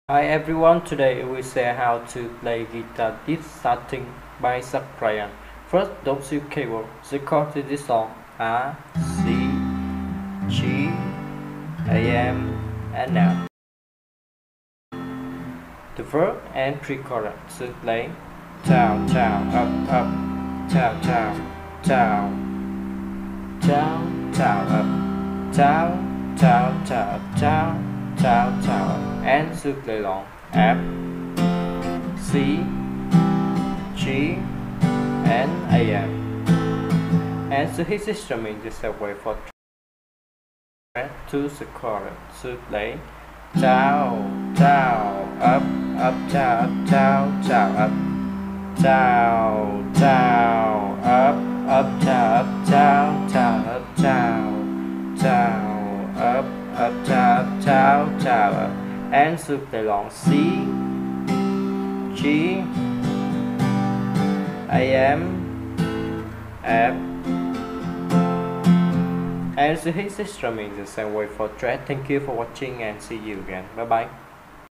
Hi everyone, today we share how to play guitar this Satin by Bryan. First, don't use keyboard. The chords to this song are C, G, AM, and F. The verb and pre-chorus should play down, down, up, up, down, down, down, down, down, up, down, down, down, down. Down, down, and should play long F, C, G, and AM. And so his instrument is a way for to the chorus should play down, down, up, up, down, down, down, up, down, down, up, down, down, down, up, down, down, up, down, down, down, and should play long C, G, AM, F, and so his instrument is the same way for track. Thank you for watching and see you again. Bye bye.